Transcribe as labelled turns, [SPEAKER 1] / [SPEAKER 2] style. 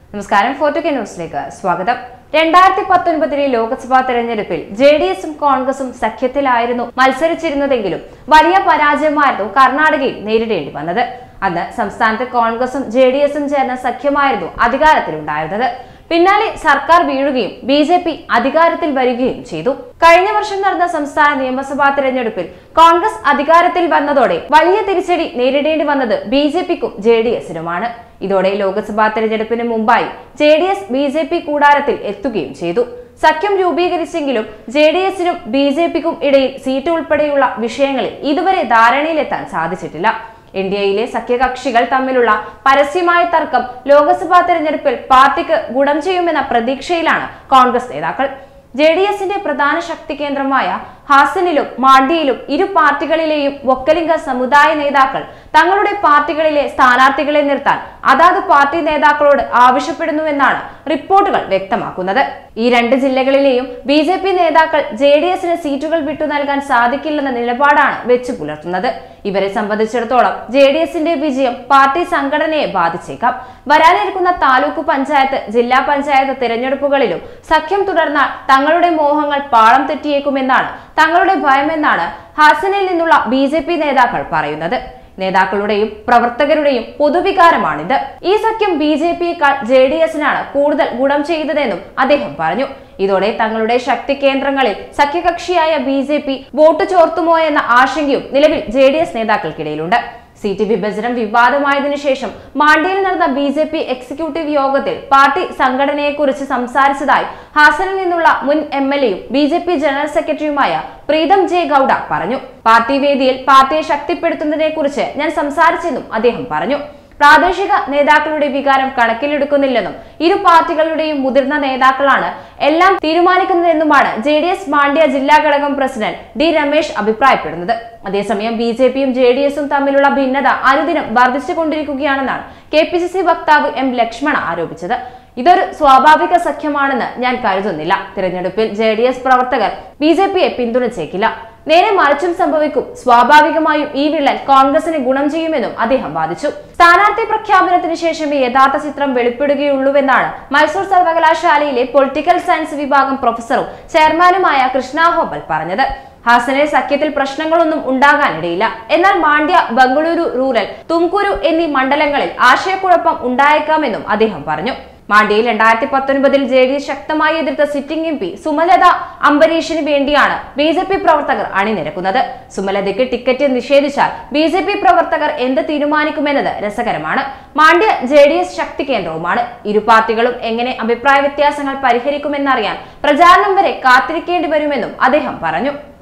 [SPEAKER 1] നമസ്കാരം, 4K ന്യൂസിലേക്ക് സ്വാഗതം. 2019 ലോക്സഭാ തെരഞ്ഞെടുപ്പിൽ ജെഡിഎസും കോൺഗ്രസും സഖ്യത്തിലായിരുന്നു മത്സരിച്ചിരുന്നതെങ്കിലും വലിയ പരാജയമായിരുന്നു കർണാടകയിൽ നേരിടേണ്ടി വന്നത്. അന്ന് സംസ്ഥാനത്ത് കോൺഗ്രസും ജെഡിഎസും ചേർന്ന സഖ്യമായിരുന്നു അധികാരത്തിലുണ്ടായിരുന്നത്. പിന്നാലെ സർക്കാർ വീഴുകയും ബി.ജെ.പി. അധികാരത്തിൽ വരികയും ചെയ്തു. കഴിഞ്ഞ വർഷം നടന്ന സംസ്ഥാന നിയമസഭാ തെരഞ്ഞെടുപ്പിൽ കോൺഗ്രസ് അധികാരത്തിൽ വന്നതോടെ വലിയ തിരിച്ചടി നേരിടേണ്ടി വന്നത് ബി.ജെ.പിക്കും ജെഡിഎസിനുമാണ്. ഇതോടെ ലോക്സഭാ തെരഞ്ഞെടുപ്പിന് മുമ്പായി ജെഡിഎസ് ബി.ജെ.പി. കൂടാരത്തിൽ എത്തുകയും ചെയ്തു. സഖ്യം രൂപീകരിച്ചെങ്കിലും ജെഡിഎസിനും ബി.ജെ.പിക്കും ഇടയിൽ സീറ്റ് ഉൾപ്പെടെയുള്ള വിഷയങ്ങളിൽ ഇതുവരെ ധാരണയിലെത്താൻ സാധിച്ചിട്ടില്ല. എൻഡിഎയിലെ സഖ്യകക്ഷികൾ തമ്മിലുള്ള പരസ്യമായ തർക്കം ലോക്സഭാ തെരഞ്ഞെടുപ്പിൽ പാർട്ടിക്ക് ഗുണം ചെയ്യുമെന്ന പ്രതീക്ഷയിലാണ് കോൺഗ്രസ് നേതാക്കൾ. ജെഡിഎസിന്റെ പ്രധാന ശക്തി കേന്ദ്രമായ ഹാസനിലും മാണ്ഡ്യയിലും ഇരു പാർട്ടികളിലെയും വൊക്കലിംഗ സമുദായ നേതാക്കൾ തങ്ങളുടെ പാർട്ടികളിലെ സ്ഥാനാർത്ഥികളെ നിർത്താൻ അതാത് പാർട്ടി നേതാക്കളോട് ആവശ്യപ്പെടുന്നുവെന്നാണ് റിപ്പോർട്ടുകൾ വ്യക്തമാക്കുന്നത്. ഈ രണ്ട് ജില്ലകളിലെയും ബി.ജെ.പി. നേതാക്കൾ ജെഡിഎസിന് സീറ്റുകൾ വിട്ടു നൽകാൻ സാധിക്കില്ലെന്ന നിലപാടാണ് വെച്ചു പുലർത്തുന്നത്. ഇവരെ സംബന്ധിച്ചിടത്തോളം ജെഡിഎസിന്റെ വിജയം പാർട്ടി സംഘടനയെ ബാധിച്ചേക്കാം. വരാനിരിക്കുന്ന താലൂക്ക് പഞ്ചായത്ത്, ജില്ലാ പഞ്ചായത്ത് തിരഞ്ഞെടുപ്പുകളിലും സഖ്യം തുടർന്നാൽ തങ്ങളുടെ മോഹങ്ങൾ പാളം തെറ്റിയേക്കുമെന്നാണ് തങ്ങളുടെ ഭയമെന്നാണ് ഹാസനിൽ നിന്നുള്ള ബി.ജെ.പി. നേതാക്കൾ പറയുന്നത്. നേതാക്കളുടെയും പ്രവർത്തകരുടെയും പൊതുവികാരമാണിത്. ഈ സഖ്യം ബി.ജെ.പിയേക്കാൾ ജെഡിഎസിനാണ് കൂടുതൽ ഗുണം ചെയ്തതെന്നും അദ്ദേഹം പറഞ്ഞു. ഇതോടെ തങ്ങളുടെ ശക്തി കേന്ദ്രങ്ങളിൽ സഖ്യകക്ഷിയായ ബി.ജെ.പി. വോട്ട് ചോർത്തുമോ എന്ന ആശങ്കയും നിലവിൽ ജെഡിഎസ് നേതാക്കൾക്കിടയിലുണ്ട്. സീറ്റ് വിഭജനം വിവാദമായതിനു ശേഷം മാണ്ഡ്യയിൽ നടന്ന ബി.ജെ.പി. എക്സിക്യൂട്ടീവ് യോഗത്തിൽ പാർട്ടി സംഘടനയെക്കുറിച്ച് സംസാരിച്ചതായി ഹാസനിൽ നിന്നുള്ള മുൻ എം.എൽ.എയും ബി.ജെ.പി. ജനറൽ സെക്രട്ടറിയുമായ പ്രീതം ജെ ഗൌഡ പറഞ്ഞു. പാർട്ടി വേദിയിൽ പാർട്ടിയെ ശക്തിപ്പെടുത്തുന്നതിനെ കുറിച്ച് ഞാൻ സംസാരിച്ചെന്നും അദ്ദേഹം പറഞ്ഞു. പ്രാദേശിക നേതാക്കളുടെ വികാരം കണക്കിലെടുക്കുന്നില്ലെന്നും ഇരു പാർട്ടികളുടെയും മുതിർന്ന നേതാക്കളാണ് എല്ലാം തീരുമാനിക്കുന്നതെന്നുമാണ് ജെഡിഎസ് മാണ്ഡ്യ ജില്ലാ ഘടകം പ്രസിഡന്റ് ഡി രമേശ് അഭിപ്രായപ്പെടുന്നത്. അതേസമയം ബി.ജെ.പിയും ജെഡിഎസും തമ്മിലുള്ള ഭിന്നത അനുദിനം വർദ്ധിച്ചുകൊണ്ടിരിക്കുകയാണെന്നാണ് കെ.പി.സി.സി. വക്താവ് എം ലക്ഷ്മണ ആരോപിച്ചത്. ഇതൊരു സ്വാഭാവിക സഖ്യമാണെന്ന് ഞാൻ കരുതുന്നില്ല. തിരഞ്ഞെടുപ്പിൽ ജെഡിഎസ് പ്രവർത്തകർ ബി.ജെ.പിയെ പിന്തുണച്ചേക്കില്ല. നേരെ മറിച്ചും സംഭവിക്കും. സ്വാഭാവികമായും ഈ വിള്ളൽ കോൺഗ്രസിന് ഗുണം ചെയ്യുമെന്നും അദ്ദേഹം വാദിച്ചു. സ്ഥാനാർത്ഥി പ്രഖ്യാപനത്തിന് ശേഷമേ യഥാർത്ഥ ചിത്രം വെളിപ്പെടുകയുള്ളൂവെന്നാണ് മൈസൂർ സർവകലാശാലയിലെ പൊളിറ്റിക്കൽ സയൻസ് വിഭാഗം പ്രൊഫസറും ചെയർമാനുമായ കൃഷ്ണ ഹോബൽ പറഞ്ഞത്. ഹാസനിൽ സഖ്യത്തിൽ പ്രശ്നങ്ങളൊന്നും ഉണ്ടാകാനിടയില്ല. എന്നാൽ മാണ്ഡ്യ, ബംഗളൂരു റൂറൽ, തുംകുരു എന്നീ മണ്ഡലങ്ങളിൽ ആശയക്കുഴപ്പം ഉണ്ടായേക്കാമെന്നും അദ്ദേഹം പറഞ്ഞു. മാണ്ഡ്യയിൽ 2019 ജെഡിഎസ് ശക്തമായി എതിർത്ത സിറ്റിംഗ് എം.പി. സുമലത അംബരീഷിന് വേണ്ടിയാണ് ബി.ജെ.പി. പ്രവർത്തകർ അണിനിരക്കുന്നത്. സുമലതയ്ക്ക് ടിക്കറ്റ് നിഷേധിച്ചാൽ ബി.ജെ.പി. പ്രവർത്തകർ എന്ത് തീരുമാനിക്കുമെന്നത് രസകരമാണ്. മാണ്ഡ്യ ജെഡിഎസ് ശക്തി കേന്ദ്രവുമാണ്. ഇരു പാർട്ടികളും എങ്ങനെ അഭിപ്രായ വ്യത്യാസങ്ങൾ പരിഹരിക്കുമെന്നറിയാൻ പ്രചാരണം വരെ കാത്തിരിക്കേണ്ടി വരുമെന്നും അദ്ദേഹം പറഞ്ഞു.